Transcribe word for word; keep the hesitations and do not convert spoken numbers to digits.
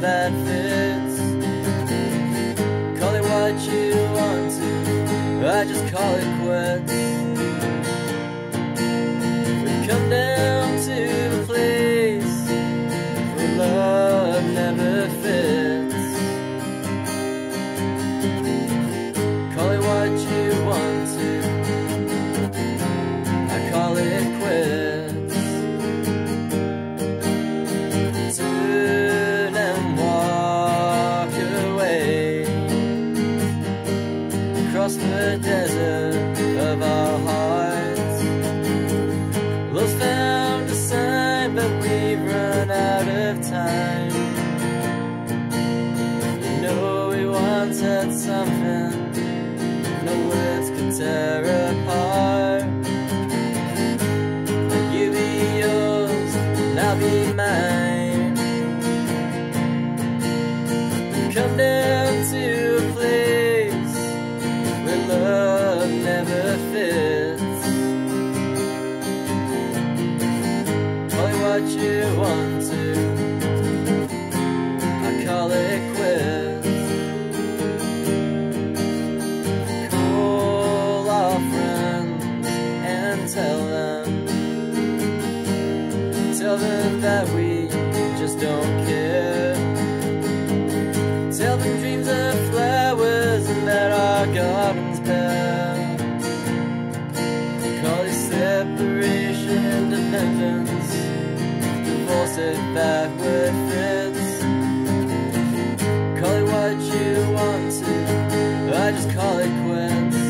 that fits. Call it what you want to, I just call it quits. We've come down to a place where love never fits. Call it what you want to, I call it quits. Turn and walk away across the desert of our hearts. Love's found a sign, but we've run out of time. You know we once had something no words could tear apart. You be yours and I'll be mine. Come down to a place where love never fits. Call it what you want to, I call it quits. Call our friends and tell them, tell them that we just don't care. Tell them dreams are flowers and that our garden's bare. Call it separation, independence, divorce if backward fits. Call it what you want to, I just call it quits.